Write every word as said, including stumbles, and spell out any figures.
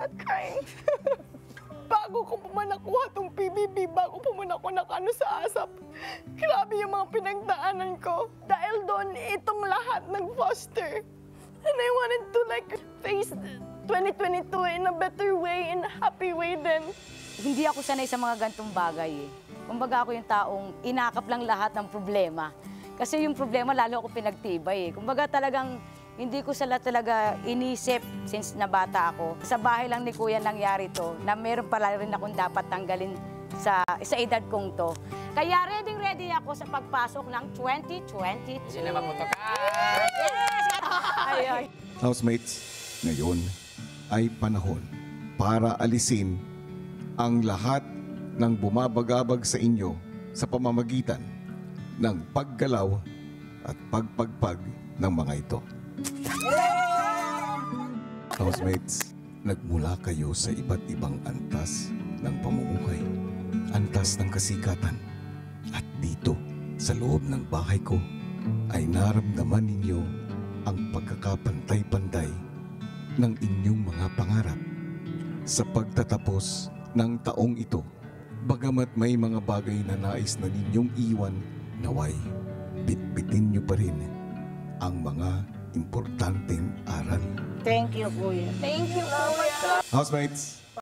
not crying. Bago ko pa man nakuha tong P B B, bago pa man ako nakano sa ASAP, grabe yung mga pinagdaanan ko. Dahil doon, itong lahat nag-foster. And I wanted to like face twenty twenty-two in a better way, in a happy way then. Hindi ako sanay sa mga gantong bagay eh. Kumbaga ako yung taong inakap lang lahat ng problema. Kasi yung problema lalo ako pinagtibay eh. Kumbaga talagang hindi ko sila talaga inisip since na bata ako. Sa bahay lang ni Kuya nangyari to, na meron pala rin akong dapat tanggalin sa, sa edad kong to. Kaya ready-ready ako sa pagpasok ng twenty twenty-two. Sino maputok ka? Yes! Ay, ay. Housemates, ngayon ay panahon para alisin ang lahat ng bumabagabag sa inyo sa pamamagitan ng paggalaw at pagpagpag ng mga ito. Housemates, nagmula kayo sa iba't ibang antas ng pamumuhay, antas ng kasikatan. At dito, sa loob ng bahay ko, ay naramdaman ninyo ang pagkakapantay-pantay ng inyong mga pangarap. Sa pagtatapos ng taong ito, bagamat may mga bagay na nais na ninyong iwan, naway, bitbitin nyo pa rin ang mga importanteng aral. Thank you, Kuya. Thank you, Kuya. Housemates,